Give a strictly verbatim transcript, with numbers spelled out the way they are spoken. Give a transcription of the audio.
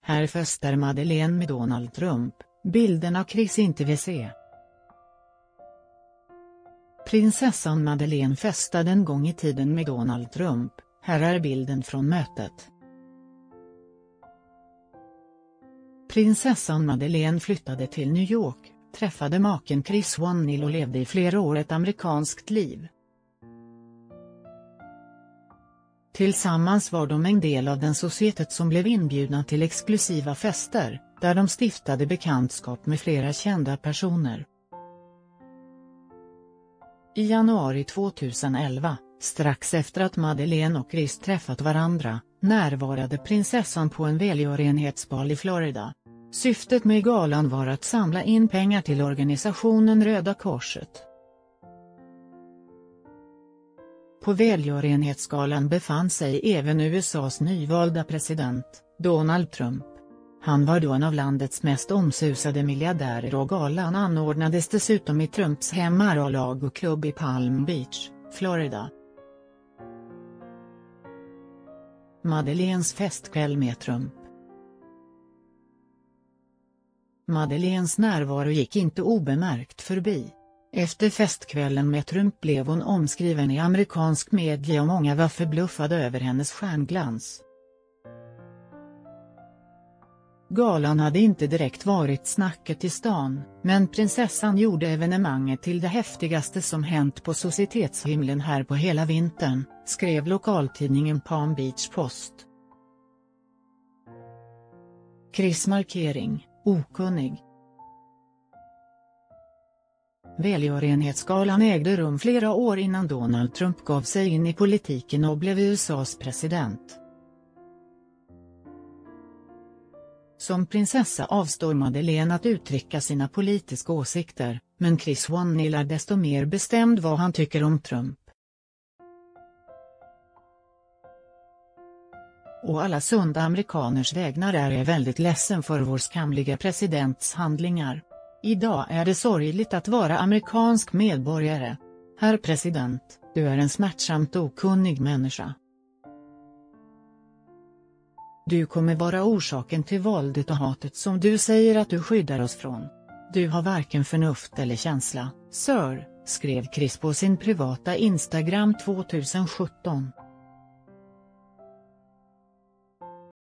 Här festar Madeleine med Donald Trump, bilderna Chris inte vill se. Prinsessan Madeleine festade en gång i tiden med Donald Trump, här är bilden från mötet. Prinsessan Madeleine flyttade till New York, träffade maken Chris O'Neill och levde i flera år ett amerikanskt liv. Tillsammans var de en del av den societet som blev inbjudna till exklusiva fester, där de stiftade bekantskap med flera kända personer. I januari tjugoelva, strax efter att Madeleine och Chris träffat varandra, närvarade prinsessan på en välgörenhetsbal i Florida. Syftet med galan var att samla in pengar till organisationen Röda Korset. På välgörenhetsgalan befann sig även U S A:s nyvalda president, Donald Trump. Han var då en av landets mest omsusade miljardärer och galan anordnades dessutom i Trumps hem Mar-a-Lago-klubb i Palm Beach, Florida. Madeleines festkväll med Trump. Madeleines närvaro gick inte obemärkt förbi. Efter festkvällen med Trump blev hon omskriven i amerikansk media och många var förbluffade över hennes stjärnglans. Galan hade inte direkt varit snacket i stan, men prinsessan gjorde evenemanget till det häftigaste som hänt på societetshimlen här på hela vintern, skrev lokaltidningen Palm Beach Post. Chris markering, okunnig. Välgörenhetsgalan ägde rum flera år innan Donald Trump gav sig in i politiken och blev U S A:s president. Som prinsessa avstår Madeleine att uttrycka sina politiska åsikter, men Chris O'Neill är desto mer bestämd vad han tycker om Trump. Och alla sunda amerikaners vägnar är jag väldigt ledsen för vår skamliga presidents handlingar. Idag är det sorgligt att vara amerikansk medborgare. Herr president, du är en smärtsamt okunnig människa. Du kommer vara orsaken till våldet och hatet som du säger att du skyddar oss från. Du har varken förnuft eller känsla, sir, skrev Chris på sin privata Instagram tjugosjutton.